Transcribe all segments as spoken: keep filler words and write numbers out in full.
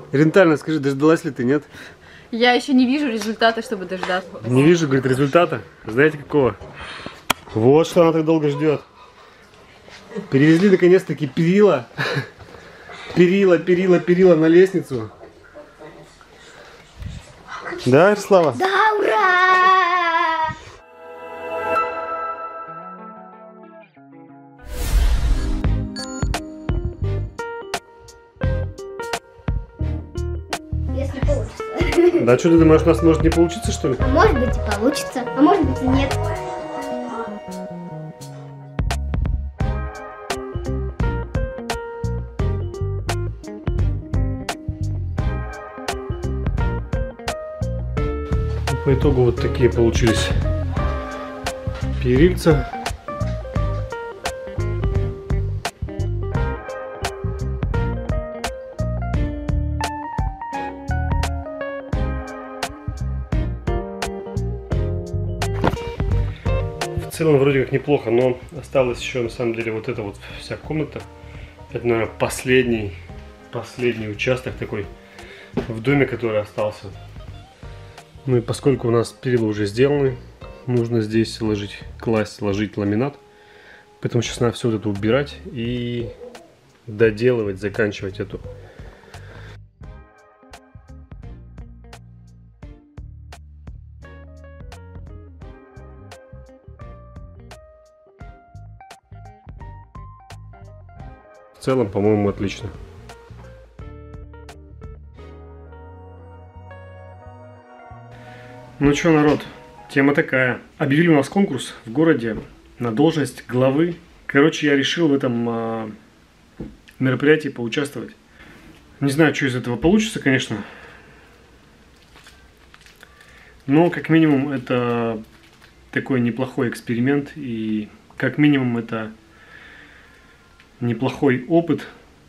Рентально, скажи, дождалась ли ты, нет? Я еще не вижу результата, чтобы дождаться. Не вижу, говорит, результата. Знаете какого? Вот что она так долго ждет. Перевезли наконец-таки перила. Перила, перила, перила на лестницу. Да, Ярослава? Да, ура! Если получится. Да что ты думаешь, у нас может не получиться, что ли? А может быть и получится, а может быть и нет. По итогу вот такие получились перильца. В целом вроде как неплохо, но осталось еще на самом деле вот эта вот вся комната. Это, наверное, последний, последний участок такой в доме, который остался. Ну и поскольку у нас перила уже сделаны, нужно здесь ложить, класть, ложить ламинат. Поэтому сейчас надо все вот это убирать и доделывать, заканчивать эту. В целом, по-моему, отлично. Ну что, народ, тема такая. Объявили у нас конкурс в городе на должность главы. Короче, я решил в этом э, мероприятии поучаствовать. Не знаю, что из этого получится, конечно. Но, как минимум, это такой неплохой эксперимент. И, как минимум, это неплохой опыт.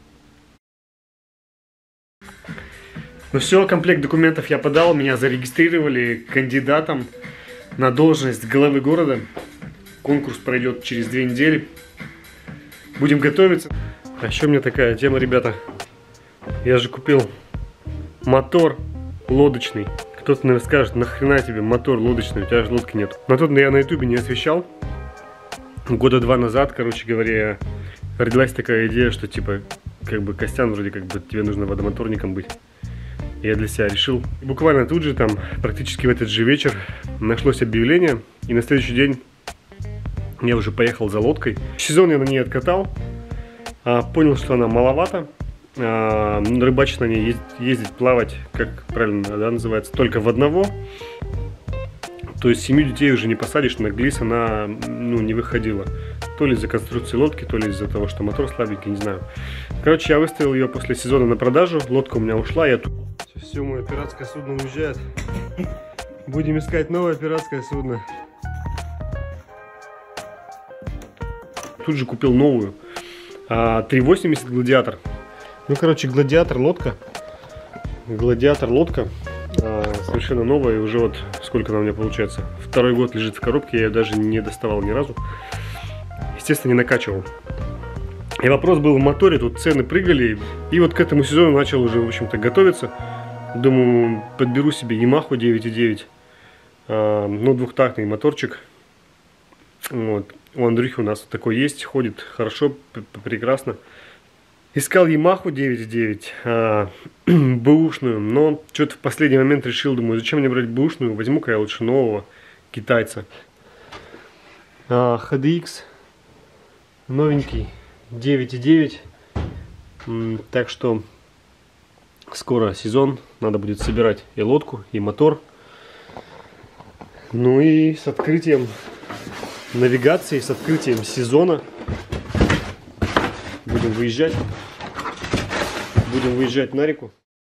Ну все, комплект документов я подал, меня зарегистрировали кандидатом на должность главы города. Конкурс пройдет через две недели. Будем готовиться. А еще у меня такая тема, ребята. Я же купил мотор лодочный. Кто-то, наверное, скажет, нахрена тебе мотор лодочный, у тебя же лодки нет. Но тут я на ютубе не освещал. Года два назад, короче говоря, родилась такая идея, что типа, как бы, Костян, вроде как бы тебе нужно водомоторником быть. Я для себя решил. И буквально тут же, там, практически в этот же вечер нашлось объявление. И на следующий день я уже поехал за лодкой. Сезон я на ней откатал. А, понял, что она маловато. А, рыбачить на ней, ездить, ездить, плавать, как правильно, да, называется, только в одного. То есть семью детей уже не посадишь, на глис она, ну, не выходила. То ли из-за конструкции лодки, то ли из-за того, что мотор слабенький, не знаю. Короче, я выставил ее после сезона на продажу. Лодка у меня ушла, я тут... Все, мое пиратское судно уезжает. Будем искать новое пиратское судно. Тут же купил новую. три восемьдесят Гладиатор. Ну, короче, Гладиатор лодка. Гладиатор лодка. Совершенно новая. И уже вот сколько она у меня получается. Второй год лежит в коробке. Я ее даже не доставал ни разу. Естественно, не накачивал. И вопрос был в моторе. Тут цены прыгали. И вот к этому сезону начал уже, в общем-то, готовиться. Думаю, подберу себе Ямаху девять и девять, а, ну, двухтактный моторчик. Вот. У Андрюхи у нас такой есть, ходит хорошо, прекрасно. Искал Ямаху девять и девять, а, бэушную, но что-то в последний момент решил, думаю, зачем мне брать бэушную, возьму-ка я лучше нового китайца. а, эйч ди икс новенький, девять и девять, так что... Скоро сезон, надо будет собирать и лодку, и мотор. Ну и с открытием навигации, с открытием сезона будем выезжать. Будем выезжать на реку.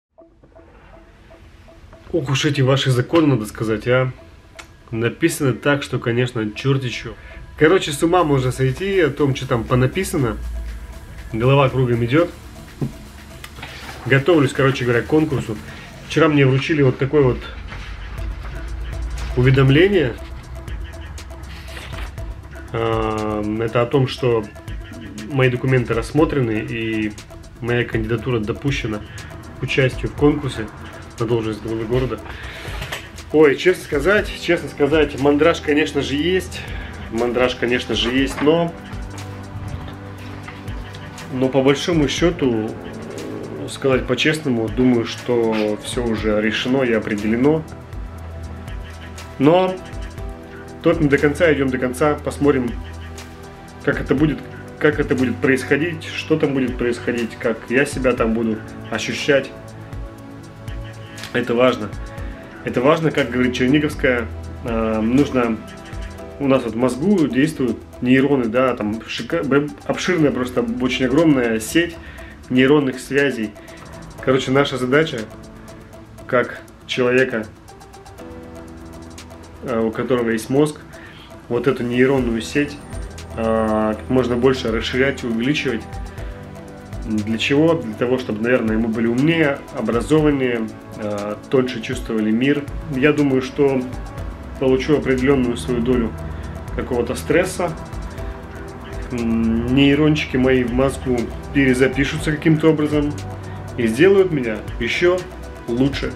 Ох уж эти ваши законы, надо сказать, а. Написано так, что, конечно, черти чё. Короче, с ума можно сойти о том, что там понаписано. Голова кругом идет. Готовлюсь, короче говоря, к конкурсу. Вчера мне вручили вот такое вот уведомление. Это о том, что мои документы рассмотрены и моя кандидатура допущена участию в конкурсе на должность главы города. Ой, честно сказать, честно сказать, мандраж, конечно же, есть. Мандраж, конечно же, есть, но... Но по большому счету, сказать по-честному, думаю, что все уже решено и определено. Но только не до конца, идем до конца, посмотрим, как это будет, как это будет происходить, что там будет происходить, как я себя там буду ощущать. Это важно. Это важно, как говорит Черниговская, э, нужно, у нас вот в мозгу действуют нейроны, да, там шика, обширная, просто очень огромная сеть нейронных связей. Короче, наша задача, как человека, э, у которого есть мозг, вот эту нейронную сеть э, как можно больше расширять и увеличивать. Для чего? Для того, чтобы, наверное, мы были умнее, образованнее, э, тоньше чувствовали мир. Я думаю, что получу определенную свою долю какого-то стресса. Нейрончики мои в мозгу перезапишутся каким-то образом и сделают меня еще лучше.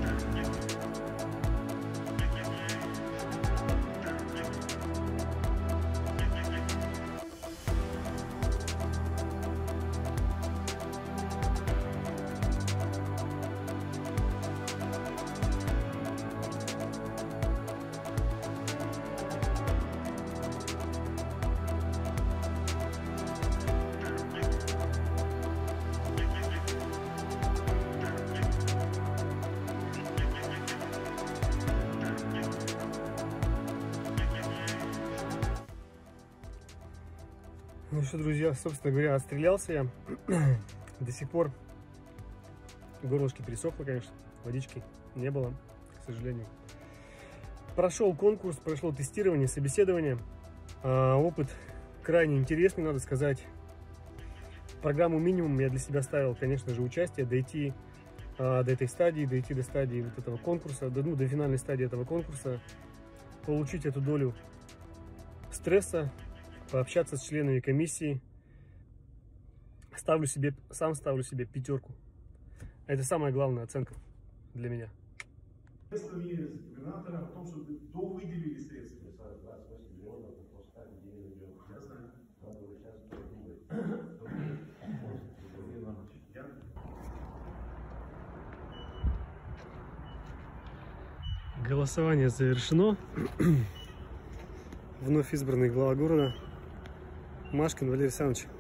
Ну что, друзья, собственно говоря, отстрелялся я. До сих пор горлышки пересохло, конечно, водички не было, к сожалению. Прошел конкурс, прошло тестирование, собеседование. А, опыт крайне интересный, надо сказать. Программу минимум я для себя ставил, конечно же, участие, дойти а, до этой стадии, дойти до стадии вот этого конкурса, до, ну, до финальной стадии этого конкурса, получить эту долю стресса, пообщаться с членами комиссии. Ставлю себе, сам ставлю себе пятерку. Это самая главная оценка для меня. Губернатора о том, чтобы до выделили средства. Голосование завершено. Вновь избранный глава города Машкин Валерий Александрович.